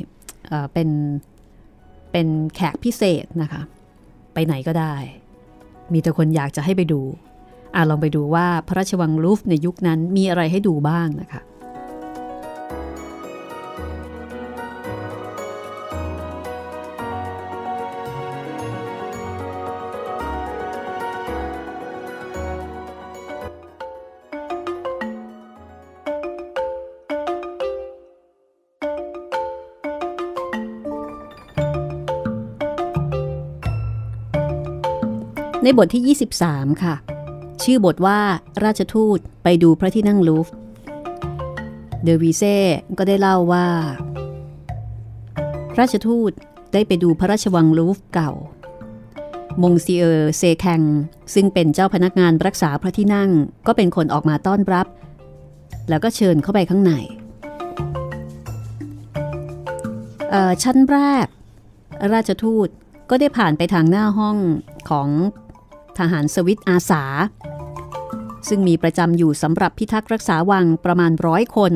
เป็นแขกพิเศษนะคะไปไหนก็ได้มีแต่คนอยากจะให้ไปดูลองไปดูว่าพระราชวังลูฟร์ในยุคนั้นมีอะไรให้ดูบ้างนะคะในบทที่23ค่ะชื่อบทว่าราชทูตไปดูพระที่นั่งลูฟร์เดอวีเซ่ก็ได้เล่าว่าราชทูตได้ไปดูพระราชวังลูฟร์เก่ามงซีเออร์เซแคงซึ่งเป็นเจ้าพนักงานรักษาพระที่นั่งก็เป็นคนออกมาต้อนรับแล้วก็เชิญเข้าไปข้างในชั้นแรกราชทูตก็ได้ผ่านไปทางหน้าห้องของทหารสวิสอาสาซึ่งมีประจำอยู่สำหรับพิทักษ์รักษาวังประมาณ100 คน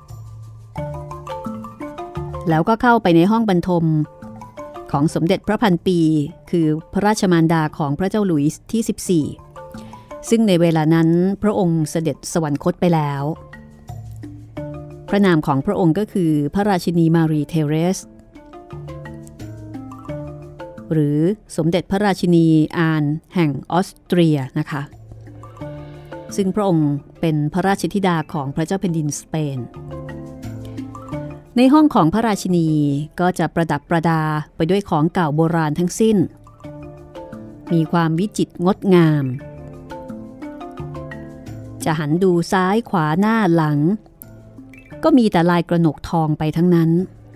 แล้วก็เข้าไปในห้องบรรทมของสมเด็จพระพันปีคือพระราชมารดาของพระเจ้าหลุยส์ที่14ซึ่งในเวลานั้นพระองค์เสด็จสวรรคตไปแล้วพระนามของพระองค์ก็คือพระราชินีมารีเทเรสหรือสมเด็จพระราชินีอานแห่งออสเตรียนะคะซึ่งพระองค์เป็นพระราชธิดาของพระเจ้าแผ่นดินสเปนในห้องของพระราชินีก็จะประดับประดาไปด้วยของเก่าโบราณทั้งสิ้นมีความวิจิตรงดงามจะหันดูซ้ายขวาหน้าหลังก็มีแต่ลายกระหนกทองไปทั้งนั้น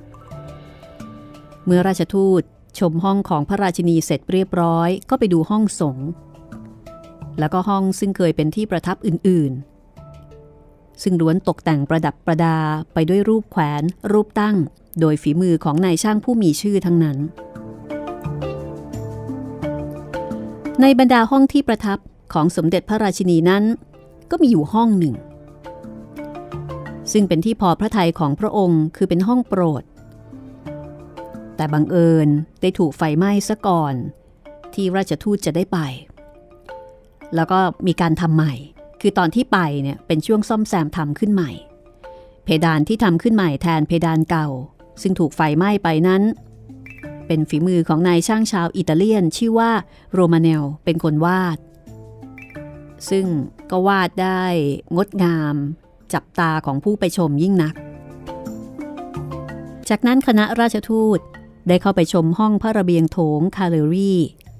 เมื่อราชทูตชมห้องของพระราชินีเสร็จเรียบร้อยก็ไปดูห้องสงฆ์แล้วก็ห้องซึ่งเคยเป็นที่ประทับอื่นๆซึ่งล้วนตกแต่งประดับประดาไปด้วยรูปแขวนรูปตั้งโดยฝีมือของนายช่างผู้มีชื่อทั้งนั้นในบรรดาห้องที่ประทับของสมเด็จพระราชินีนั้นก็มีอยู่ห้องหนึ่งซึ่งเป็นที่พอพระทัยของพระองค์คือเป็นห้องโปรดแต่บังเอิญได้ถูกไฟไหม้ซะก่อนที่ราชทูตจะได้ไปแล้วก็มีการทำใหม่คือตอนที่ไปเนี่ยเป็นช่วงซ่อมแซมทำขึ้นใหม่เพดานที่ทำขึ้นใหม่แทนเพดานเก่าซึ่งถูกไฟไหม้ไปนั้นเป็นฝีมือของนายช่างชาวอิตาเลียนชื่อว่าโรมาเนลเป็นคนวาดซึ่งก็วาดได้งดงามจับตาของผู้ไปชมยิ่งนักจากนั้นคณะราชทูตได้เข้าไปชมห้องพระระเบียงโถงคาเลรี่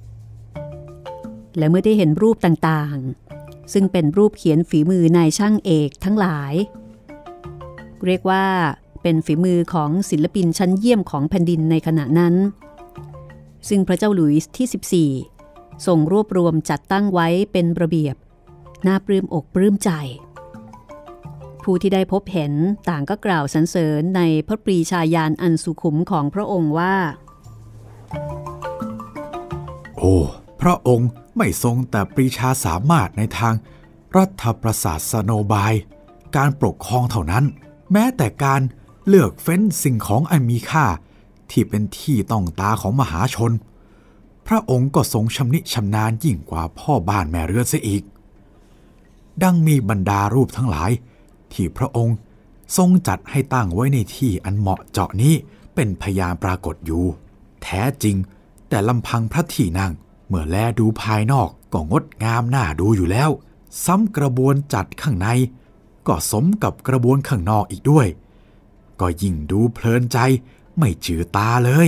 และเมื่อได้เห็นรูปต่างๆซึ่งเป็นรูปเขียนฝีมือนายช่างเอกทั้งหลายเรียกว่าเป็นฝีมือของศิลปินชั้นเยี่ยมของแผ่นดินในขณะนั้นซึ่งพระเจ้าหลุยส์ที่14ทรงรวบรวมจัดตั้งไว้เป็นระเบียบน่าปลื้มอกปลื้มใจผู้ที่ได้พบเห็นต่างก็กล่าวสรรเสริญในพระปรีชาญาณอันสุขุมของพระองค์ว่าโอ้พระองค์ไม่ทรงแต่ปรีชาสามารถในทางรัฐประศาสนบายการปกครองเท่านั้นแม้แต่การเลือกเฟ้นสิ่งของอันมีค่าที่เป็นที่ต้องตาของมหาชนพระองค์ก็ทรงชำนิชำนาญยิ่งกว่าพ่อบ้านแม่เรือนเสียอีกดังมีบรรดารูปทั้งหลายที่พระองค์ทรงจัดให้ตั้งไว้ในที่อันเหมาะเจาะนี้เป็นพยานปรากฏอยู่แท้จริงแต่ลำพังพระที่นั่งเมื่อแลดูภายนอกก็งดงามน่าดูอยู่แล้วซ้ำกระบวนจัดข้างในก็สมกับกระบวนข้างนอกอีกด้วยก็ยิ่งดูเพลินใจไม่จืดตาเลย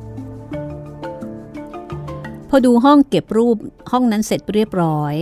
พอดูห้องเก็บรูปห้องนั้นเสร็จเรียบร้อย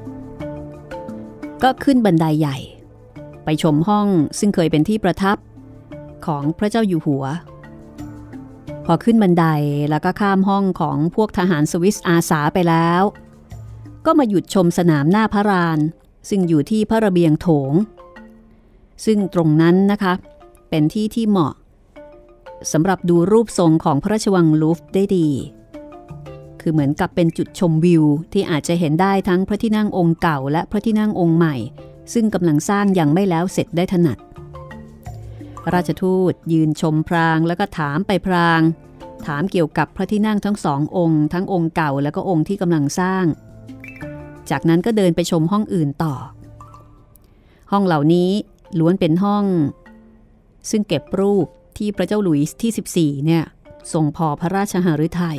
ก็ขึ้นบันไดใหญ่ไปชมห้องซึ่งเคยเป็นที่ประทับของพระเจ้าอยู่หัวพอขึ้นบันไดแล้วก็ข้ามห้องของพวกทหารสวิสอาสาไปแล้วก็มาหยุดชมสนามหน้าพระลานซึ่งอยู่ที่พระระเบียงโถงซึ่งตรงนั้นนะคะเป็นที่ที่เหมาะสำหรับดูรูปทรงของพระราชวังลูฟร์ได้ดีคือเหมือนกับเป็นจุดชมวิวที่อาจจะเห็นได้ทั้งพระที่นั่งองค์เก่าและพระที่นั่งองค์ใหม่ซึ่งกำลังสร้างยังไม่แล้วเสร็จได้ถนัดราชทูตยืนชมพรางแล้วก็ถามไปพรางถามเกี่ยวกับพระที่นั่งทั้ง2 องค์ทั้งองค์เก่าแล้วก็องค์ที่กำลังสร้างจากนั้นก็เดินไปชมห้องอื่นต่อห้องเหล่านี้ล้วนเป็นห้องซึ่งเก็บรูปที่พระเจ้าหลุยส์ที่14เนี่ยทรงพอพระราชหฤทัย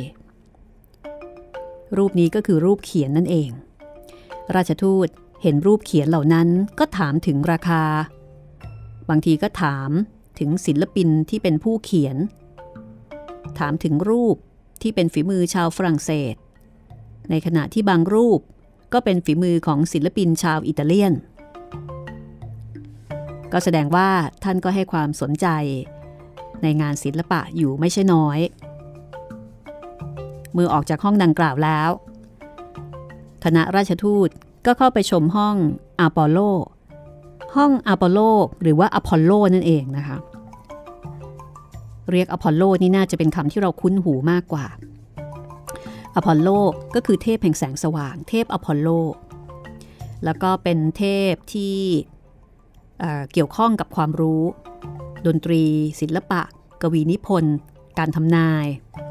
รูปนี้ก็คือรูปเขียนนั่นเองราชทูตเห็นรูปเขียนเหล่านั้นก็ถามถึงราคาบางทีก็ถามถึงศิลปินที่เป็นผู้เขียนถามถึงรูปที่เป็นฝีมือชาวฝรั่งเศสในขณะที่บางรูปก็เป็นฝีมือของศิลปินชาวอิตาเลียนก็แสดงว่าท่านก็ให้ความสนใจในงานศิลปะอยู่ไม่ใช่น้อยเมื่อออกจากห้องดังกล่าวแล้วคณะราชทูตก็เข้าไปชมห้องอะปอโลห้องอะปอโลหรือว่าอพอลโลนั่นเองนะคะเรียกอพอลโลนี่น่าจะเป็นคำที่เราคุ้นหูมากกว่าอพอลโลก็คือเทพแห่งแสงสว่างเทพอพอลโลแล้วก็เป็นเทพที่เกี่ยวข้องกับความรู้ดนตรีศิลปะกวีนิพนธ์การทำนาย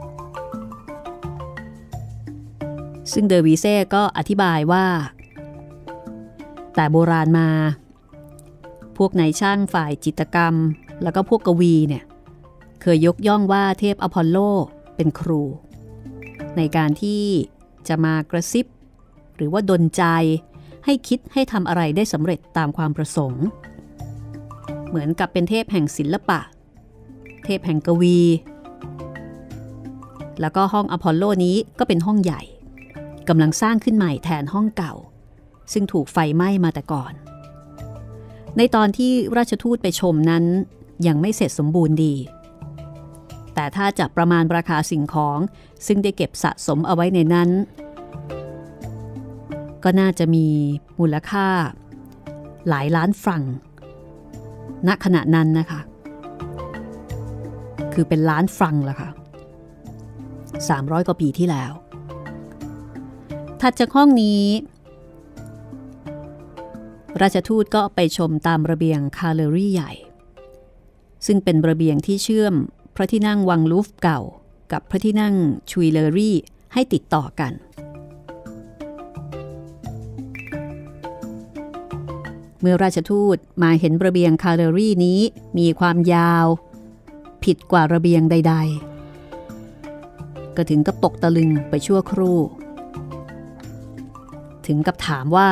ซึ่งเดอวีเซ่ก็อธิบายว่าแต่โบราณมาพวกนายช่างฝ่ายจิตรกรรมแล้วก็พวกกวีเนี่ยเคยยกย่องว่าเทพอพอลโลเป็นครูในการที่จะมากระซิบหรือว่าดลใจให้คิดให้ทำอะไรได้สำเร็จตามความประสงค์เหมือนกับเป็นเทพแห่งศิลปะเทพแห่งกวีแล้วก็ห้องอพอลโลนี้ก็เป็นห้องใหญ่กำลังสร้างขึ้นใหม่แทนห้องเก่าซึ่งถูกไฟไหม้มาแต่ก่อนในตอนที่ราชทูตไปชมนั้นยังไม่เสร็จสมบูรณ์ดีแต่ถ้าจะประมาณราคาสิ่งของซึ่งได้เก็บสะสมเอาไว้ในนั้นก็น่าจะมีมูลค่าหลายล้านฟรังณขณะนั้นนะคะคือเป็นล้านฟรังละค่ะ300 กว่าปีที่แล้วถัดจากห้องนี้ราชทูตก็ไปชมตามระเบียงคาเลรี่ใหญ่ซึ่งเป็นระเบียงที่เชื่อมพระที่นั่งวังลูฟเก่ากับพระที่นั่งชุยเลอรี่ให้ติดต่อกันเมื่อราชทูตมาเห็นระเบียงคาเลรี่นี้มีความยาวผิดกว่าระเบียงใดๆก็ถึงกับตกตะลึงไปชั่วครู่ถึงกับถามว่า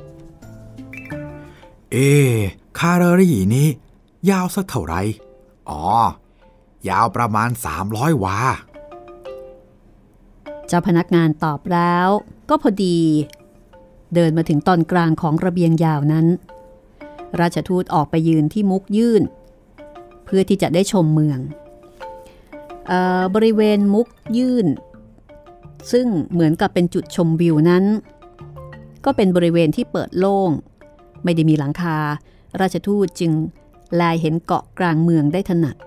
คาเลรี่นี้ยาวสักเท่าไหร่อ๋อยาวประมาณ300 วาเจ้าพนักงานตอบแล้วก็พอดีเดินมาถึงตอนกลางของระเบียงยาวนั้นราชทูตออกไปยืนที่มุกยื่นเพื่อที่จะได้ชมเมืองบริเวณมุกยื่นซึ่งเหมือนกับเป็นจุดชมวิวนั้นก็เป็นบริเวณที่เปิดโล่งไม่ได้มีหลังคาราชทูตจึงแลเห็นเกาะกลางเมืองได้ถนัด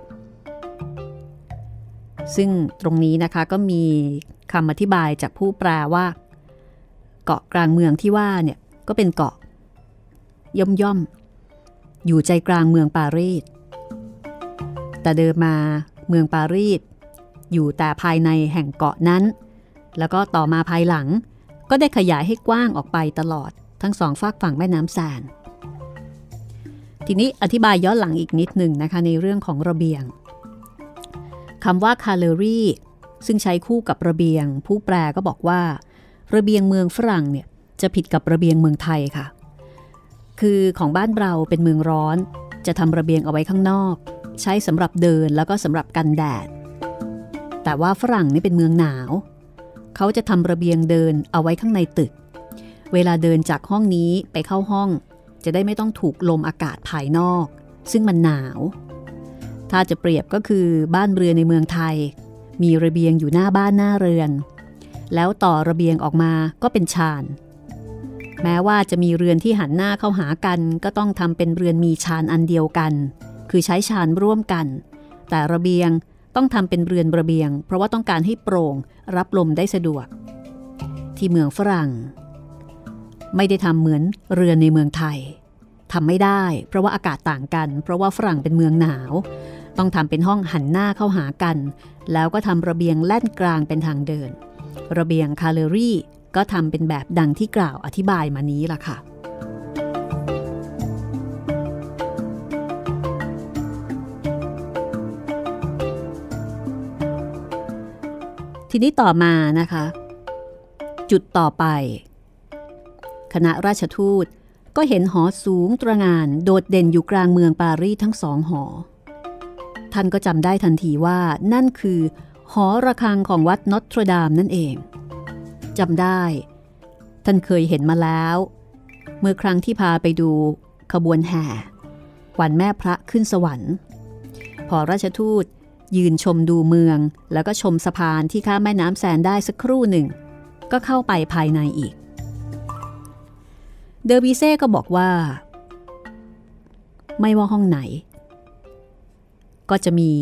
ซึ่งตรงนี้นะคะก็มีคำอธิบายจากผู้แปลว่าเกาะกลางเมืองที่ว่าเนี่ยก็เป็นเกาะย่อมอยู่ใจกลางเมืองปารีสแต่เดิมมาเมืองปารีสอยู่แต่ภายในแห่งเกาะนั้นแล้วก็ต่อมาภายหลังก็ได้ขยายให้กว้างออกไปตลอดทั้งสองฝากฝั่งแม่น้ำแซนทีนี้อธิบายย้อนหลังอีกนิดหนึ่งนะคะในเรื่องของระเบียงคำว่าคาเลรี่ซึ่งใช้คู่กับระเบียงผู้แปลก็บอกว่าระเบียงเมืองฝรั่งเนี่ยจะผิดกับระเบียงเมืองไทยค่ะคือของบ้านเราเป็นเมืองร้อนจะทำระเบียงเอาไว้ข้างนอกใช้สำหรับเดินแล้วก็สำหรับกันแดดแต่ว่าฝรั่งนี่เป็นเมืองหนาวเขาจะทำระเบียงเดินเอาไว้ข้างในตึกเวลาเดินจากห้องนี้ไปเข้าห้องจะได้ไม่ต้องถูกลมอากาศภายนอกซึ่งมันหนาวถ้าจะเปรียบก็คือบ้านเรือนในเมืองไทยมีระเบียงอยู่หน้าบ้านหน้าเรือนแล้วต่อระเบียงออกมาก็เป็นชานแม้ว่าจะมีเรือนที่หันหน้าเข้าหากันก็ต้องทำเป็นเรือนมีชานอันเดียวกันคือใช้ชานร่วมกันแต่ระเบียงต้องทำเป็นเรือนระเบียงเพราะว่าต้องการให้โปร่งรับลมได้สะดวกที่เมืองฝรั่งไม่ได้ทำเหมือนเรือนในเมืองไทยทำไม่ได้เพราะว่าอากาศต่างกันเพราะว่าฝรั่งเป็นเมืองหนาวต้องทำเป็นห้องหันหน้าเข้าหากันแล้วก็ทำระเบียงแล่นกลางเป็นทางเดินระเบียงคาเลรี่ก็ทำเป็นแบบดังที่กล่าวอธิบายมานี้ล่ะค่ะทีนี้ต่อมานะคะจุดต่อไปคณะราชทูตก็เห็นหอสูงตระหง่านโดดเด่นอยู่กลางเมืองปารีสทั้งสองหอท่านก็จำได้ทันทีว่านั่นคือหอระฆังของวัดนอตรดามนั่นเองจำได้ท่านเคยเห็นมาแล้วเมื่อครั้งที่พาไปดูขบวนแห่วันแม่พระขึ้นสวรรค์พอราชทูตยืนชมดูเมืองแล้วก็ชมสะพานที่ข้ามแม่น้ำแซนได้สักครู่หนึ่งก็เข้าไปภายในอีกเดอร์บีเซ่ก็บอกว่าไม่ว่าห้องไหนก็จะมี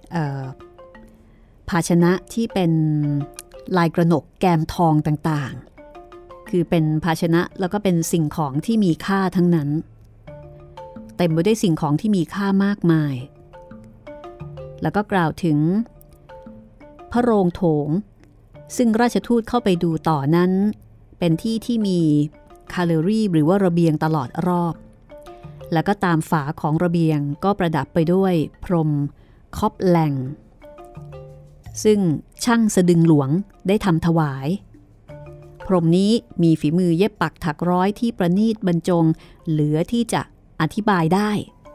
ภาชนะที่เป็นลายกระหนกแกมทองต่างๆคือเป็นภาชนะแล้วก็เป็นสิ่งของที่มีค่าทั้งนั้นเต็มไปด้วยสิ่งของที่มีค่ามากมายแล้วก็กล่าวถึงพระโรงโถงซึ่งราชทูตเข้าไปดูต่อนั้นเป็นที่ที่มีคาเลรี่หรือว่าระเบียงตลอดรอบแล้วก็ตามฝาของระเบียงก็ประดับไปด้วยพรมคอบแหลงซึ่งช่างสะดึงหลวงได้ทำถวายพรมนี้มีฝีมือเย็บปักถักร้อยที่ประณีตบรรจงเหลือที่จะอธิบายได้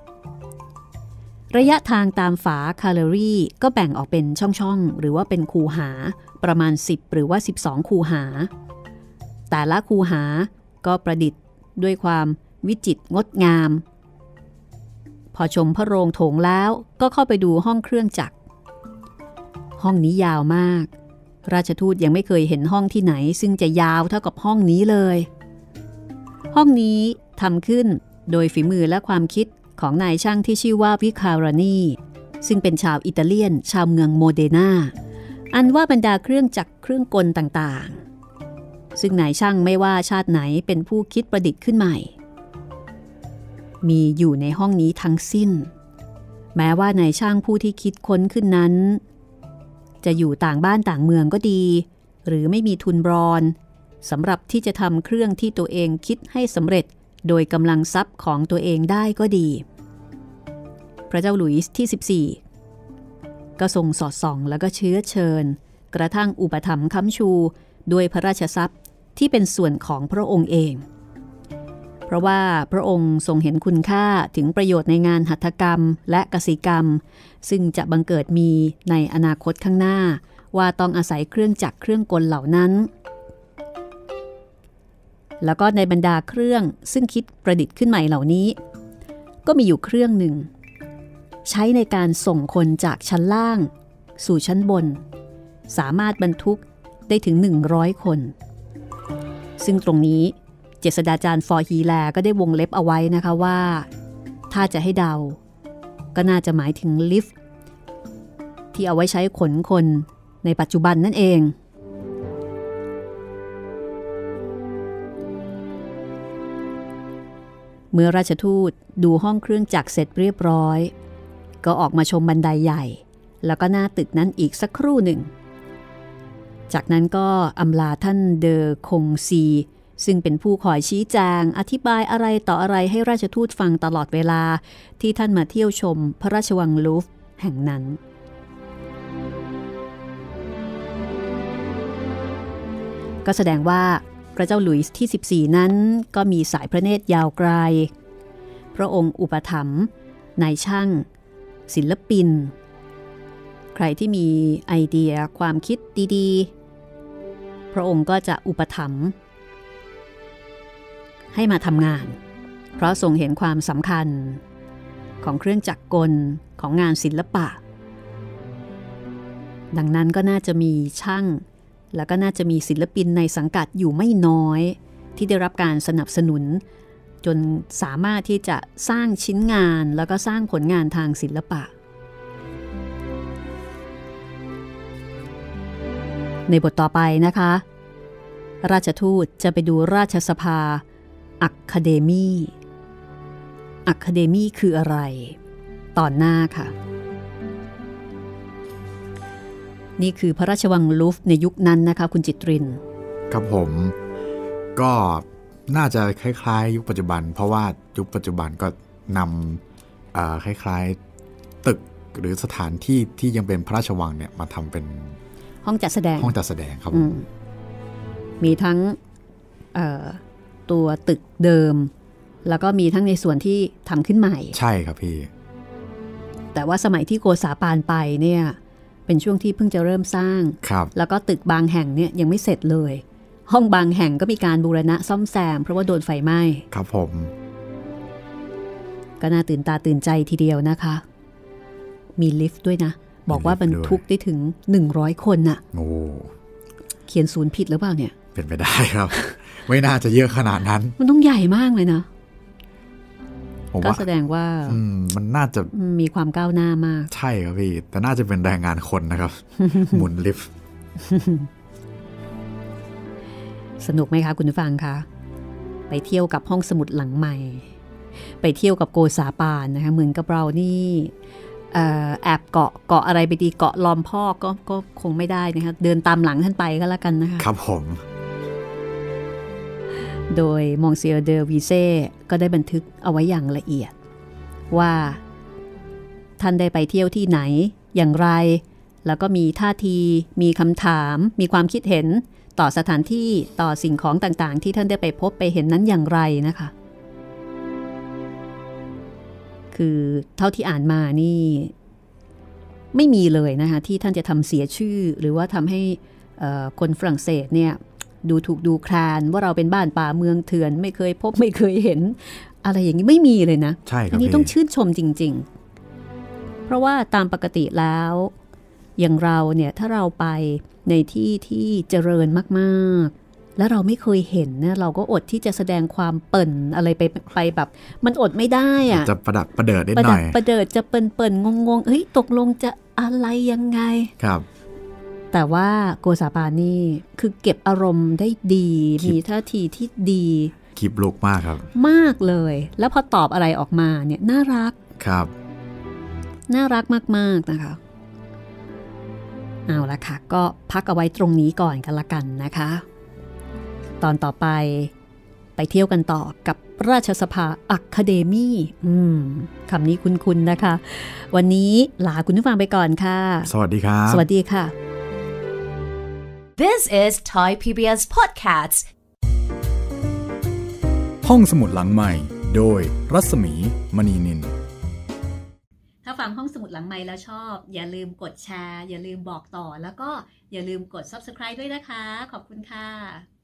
ระยะทางตามฝาคาเลรี่ก็แบ่งออกเป็นช่องๆหรือว่าเป็นคูหาประมาณ10หรือว่า12คูหาแต่ละคูหาก็ประดิษฐ์ด้วยความวิจิตรงดงามพอชมพระโรงโถงแล้วก็เข้าไปดูห้องเครื่องจักรห้องนี้ยาวมากราชทูตยังไม่เคยเห็นห้องที่ไหนซึ่งจะยาวเท่ากับห้องนี้เลยห้องนี้ทำขึ้นโดยฝีมือและความคิดของนายช่างที่ชื่อว่าวิคารานีซึ่งเป็นชาวอิตาเลียนชาวเมืองโมเดนาอันว่าบรรดาเครื่องจักรเครื่องกลต่างๆซึ่งนายช่างไม่ว่าชาติไหนเป็นผู้คิดประดิษฐ์ขึ้นใหม่มีอยู่ในห้องนี้ทั้งสิ้นแม้ว่านายช่างผู้ที่คิดค้นขึ้นนั้นจะอยู่ต่างบ้านต่างเมืองก็ดีหรือไม่มีทุนบรอนสำหรับที่จะทำเครื่องที่ตัวเองคิดให้สำเร็จโดยกำลังทรัพย์ของตัวเองได้ก็ดีพระเจ้าหลุยส์ที่14ก็ทรงสอดส่องแล้วก็เชื้อเชิญกระทั่งอุปถัมภ์ค้ำชูด้วยพระราชทรัพย์ที่เป็นส่วนของพระองค์เองเพราะว่าพระองค์ทรงเห็นคุณค่าถึงประโยชน์ในงานหัตถกรรมและกสิกรรมซึ่งจะบังเกิดมีในอนาคตข้างหน้าว่าต้องอาศัยเครื่องจักรเครื่องกลเหล่านั้นแล้วก็ในบรรดาเครื่องซึ่งคิดประดิษฐ์ขึ้นใหม่เหล่านี้ก็มีอยู่เครื่องหนึ่งใช้ในการส่งคนจากชั้นล่างสู่ชั้นบนสามารถบรรทุกได้ถึง100คนซึ่งตรงนี้เจษฎาจารย์ฟอร์ฮีแลก็ได้วงเล็บเอาไว้นะคะว่าถ้าจะให้เดาก็น่าจะหมายถึงลิฟต์ที่เอาไว้ใช้ขนคนในปัจจุบันนั่นเองเมื่อราชทูตดูห้องเครื่องจักรเสร็จเรียบร้อยก็ออกมาชมบันไดใหญ่แล้วก็หน้าตึกนั้นอีกสักครู่หนึ่งจากนั้นก็อำลาท่านเดอคงซีซึ่งเป็นผู้คอยชี้แจงอธิบายอะไรต่ออะไรให้ราชทูตฟังตลอดเวลาที่ท่านมาเที่ยวชมพระราชวังลูฟร์แห่งนั้นก็แสดงว่าพระเจ้าหลุยส์ที่14นั้นก็มีสายพระเนตรยาวไกลพระองค์อุปถัมภ์นายช่างศิลปินใครที่มีไอเดียความคิดดีๆพระองค์ก็จะอุปถัมภ์ให้มาทำงานเพราะทรงเห็นความสำคัญของเครื่องจักรกลของงานศิลปะดังนั้นก็น่าจะมีช่างแล้วก็น่าจะมีศิลปินในสังกัดอยู่ไม่น้อยที่ได้รับการสนับสนุนจนสามารถที่จะสร้างชิ้นงานแล้วก็สร้างผลงานทางศิลปะในบทต่อไปนะคะราชทูตจะไปดูราชสภาอะคาเดมี Academy คืออะไรตอนหน้าค่ะนี่คือพระราชวังลูฟร์ในยุคนั้นนะคะคุณจิตรินครับผมก็น่าจะคล้ายๆยุคปัจจุบันเพราะว่ายุคปัจจุบันก็นำคล้ายๆตึกหรือสถานที่ที่ยังเป็นพระราชวังเนี่ยมาทำเป็นห้องจัดแสดงครับมีทั้งตัวตึกเดิมแล้วก็มีทั้งในส่วนที่ทำขึ้นใหม่ใช่ครับพี่แต่ว่าสมัยที่โกษาปานไปเนี่ยเป็นช่วงที่เพิ่งจะเริ่มสร้างแล้วก็ตึกบางแห่งเนี่ยยังไม่เสร็จเลยห้องบางแห่งก็มีการบูรณะซ่อมแซมเพราะว่าโดนไฟไหม้ครับผมก็น่าตื่นตาตื่นใจทีเดียวนะคะมีลิฟต์ด้วยนะบอกว่าบรรทุกได้ถึง100คนน่ะโอ้เขียนศูนย์ผิดหรือเปล่าเนี่ยเป็นไปได้ครับ ไม่น่าจะเยอะขนาดนั้นมันต้องใหญ่มากเลยนะก็แสดงว่ามันน่าจะมีความก้าวหน้ามากใช่ครับพี่แต่น่าจะเป็นแรงงานคนนะครับ หมุนลิฟต์สนุกไหมคะคุณผู้ฟังคะไปเที่ยวกับห้องสมุดหลังใหม่ไปเที่ยวกับโกษาปานนะคะเหมือนกับเรานี่แอบเกาะอะไรไปดีเกาะลอมพ่อก็คงไม่ได้นะคะเดินตามหลังท่านไปก็แล้วกันนะคะครับผมโดยมองเซียเดอวีเซ่ก็ได้บันทึกเอาไว้อย่างละเอียดว่าท่านได้ไปเที่ยวที่ไหนอย่างไรแล้วก็มีท่าทีมีคำถามมีความคิดเห็นต่อสถานที่ต่อสิ่งของต่างๆที่ท่านได้ไปพบไปเห็นนั้นอย่างไรนะคะคือเท่าที่อ่านมานี่ไม่มีเลยนะคะที่ท่านจะทำเสียชื่อหรือว่าทำให้คนฝรั่งเศสเนี่ยดูถูกดูแคลนว่าเราเป็นบ้านป่าเมืองเถื่อนไม่เคยพบไม่เคยเห็นอะไรอย่างนี้ไม่มีเลยนะใช่ครับอันนี้ต้องชื่นชมจริงๆเพราะว่าตามปกติแล้วอย่างเราเนี่ยถ้าเราไปในที่ที่เจริญมากๆแล้วเราไม่เคยเห็นเนี่ยเราก็อดที่จะแสดงความเปิ่นอะไรไปแบบมันอดไม่ได้อะจะประดักประเดิดนิดหน่อยประเดิดจะเปิ่นงงเฮ้ยตกลงจะอะไรยังไงครับแต่ว่าโกษาปานนี่คือเก็บอารมณ์ได้ดีมีท่าทีที่ดีคลิปลุกมากครับมากเลยแล้วพอตอบอะไรออกมาเนี่ยน่ารักครับน่ารักมากๆนะคะเอาละค่ะก็พักเอาไว้ตรงนี้ก่อนกันละกันนะคะตอนต่อไปเที่ยวกันต่อกับราชสภาอะคาเดมี่คำนี้คุ้นๆนะคะวันนี้ลาคุณผู้ฟังไปก่อนค่ะสวัสดีครับสวัสดีค่ะ This is Thai PBS Podcast ห้องสมุดหลังใหม่โดยรัศมีมณีนินถ้าฟังห้องสมุดหลังไมค์แล้วชอบอย่าลืมกดแชร์อย่าลืมบอกต่อแล้วก็อย่าลืมกด Subscribe ด้วยนะคะขอบคุณค่ะ